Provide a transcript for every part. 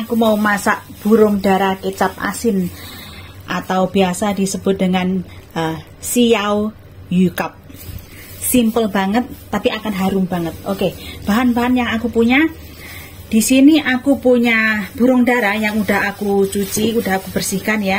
aku mau masak burung dara kecap asin atau biasa disebut dengan xiao yucup. Simple banget tapi akan harum banget. Oke, bahan-bahan yang aku punya di sini, aku punya burung dara yang udah aku cuci, udah aku bersihkan ya,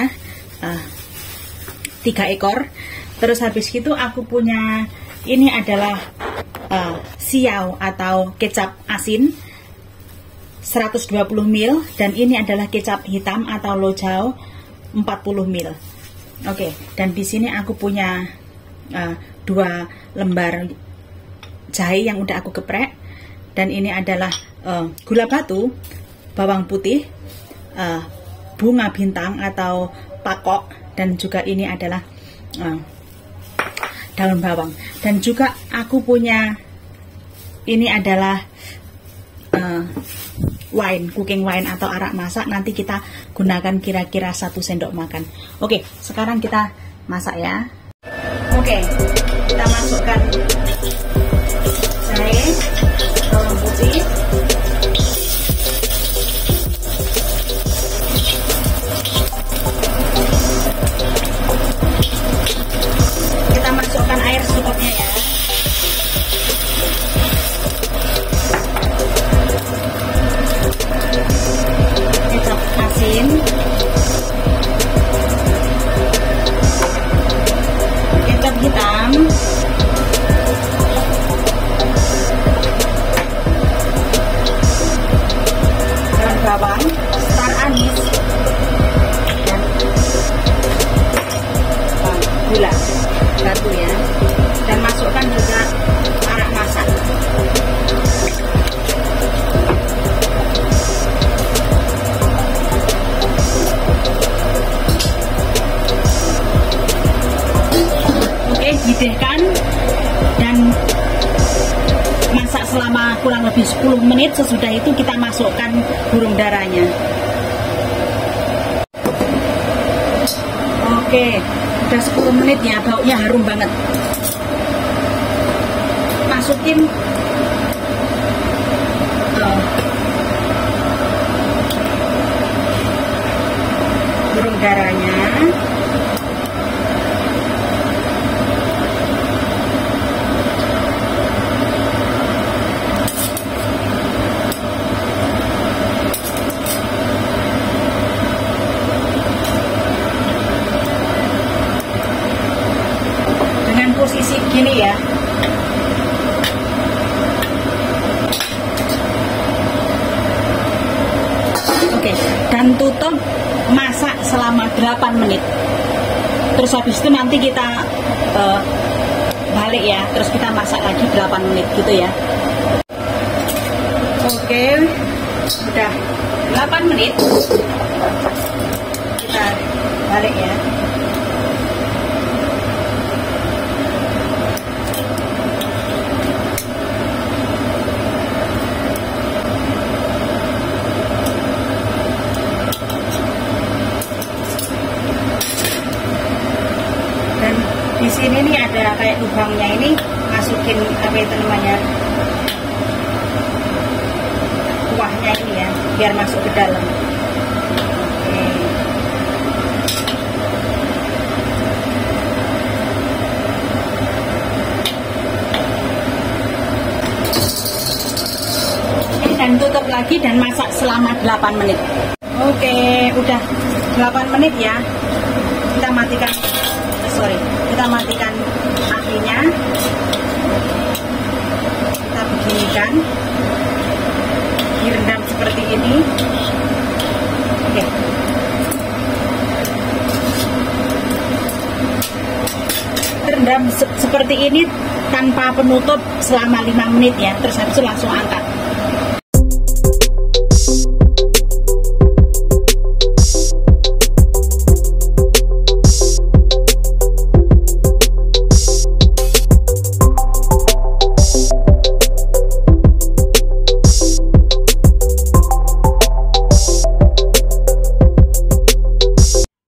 3 ekor. Terus habis itu aku punya ini adalah xiao atau kecap asin 120 ml, dan ini adalah kecap hitam atau lojao 40 ml. Oke, dan di sini aku punya 2 lembar jahe yang udah aku geprek, dan ini adalah gula batu, bawang putih, bunga bintang atau pakok, dan juga ini adalah daun bawang. Dan juga aku punya ini adalah cooking wine atau arak masak. Nanti kita gunakan kira-kira 1 sendok makan. Oke, sekarang kita masak ya. Oke, kita masukkan jahe, bawang putih, kita masukkan air secukupnya ya. Kecap asin, kecap hitam, daun bawang, star anis, dan gula batu ya. Dan masukkan juga arak masak. Oke, didihkan dan masak selama kurang lebih 10 menit. Sesudah itu kita masukkan burung daranya. Oke, udah 10 menit ya, baunya harum banget. Masukin burung daranya. Dengan posisi gini ya. Oke, dan tutup, masak selama 8 menit. Terus habis itu nanti kita balik ya, terus kita masak lagi 8 menit gitu ya. Oke, udah 8 menit, kita balik ya. Di sini nih ada kayak lubangnya, ini masukin apa itu namanya, kuahnya ini ya, biar masuk ke dalam. Oke, dan tutup lagi dan masak selama 8 menit. Oke, udah 8 menit ya. Kita matikan. Kita matikan apinya, kita beginikan, direndam seperti ini. Oke. Terendam seperti ini tanpa penutup selama 5 menit ya. Terus habis itu langsung angkat.